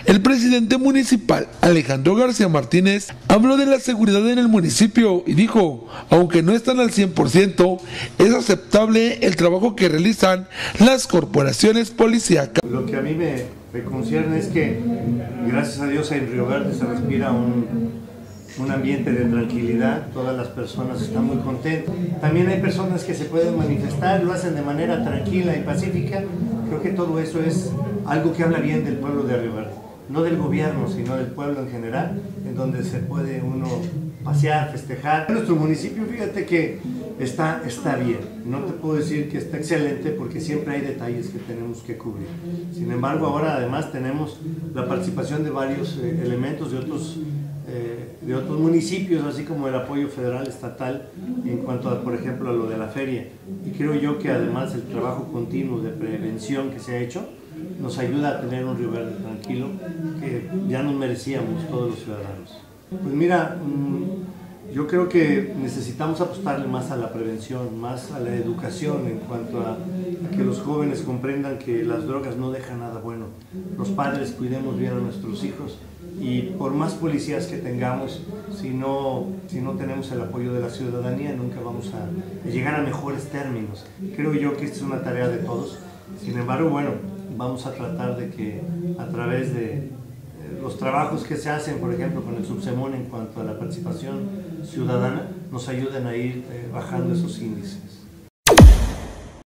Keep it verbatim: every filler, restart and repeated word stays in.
El presidente municipal, Alejandro García Martínez, habló de la seguridad en el municipio y dijo, aunque no están al cien por ciento, es aceptable el trabajo que realizan las corporaciones policíacas. Lo que a mí me, me concierne es que, gracias a Dios, en Río Verde se respira un, un ambiente de tranquilidad, todas las personas están muy contentas. También hay personas que se pueden manifestar, lo hacen de manera tranquila y pacífica. Creo que todo eso es algo que habla bien del pueblo de Río Verde. No del gobierno, sino del pueblo en general, en donde se puede uno pasear, festejar. Nuestro municipio, fíjate que está, está bien, no te puedo decir que está excelente porque siempre hay detalles que tenemos que cubrir. Sin embargo, ahora además tenemos la participación de varios eh, elementos de otros, eh, de otros municipios, así como el apoyo federal, estatal, en cuanto a, por ejemplo, a lo de la feria. Y creo yo que además el trabajo continuo de prevención que se ha hecho nos ayuda a tener un Río Verde tranquilo que ya nos merecíamos todos los ciudadanos. Pues mira, yo creo que necesitamos apostarle más a la prevención, más a la educación en cuanto a, a que los jóvenes comprendan que las drogas no dejan nada bueno. Los padres cuidemos bien a nuestros hijos y por más policías que tengamos, si no, si no tenemos el apoyo de la ciudadanía, nunca vamos a, a llegar a mejores términos. Creo yo que esta es una tarea de todos. Sin embargo, bueno, vamos a tratar de que a través de los trabajos que se hacen, por ejemplo, con el Subsemón en cuanto a la participación ciudadana, nos ayuden a ir eh, bajando esos índices.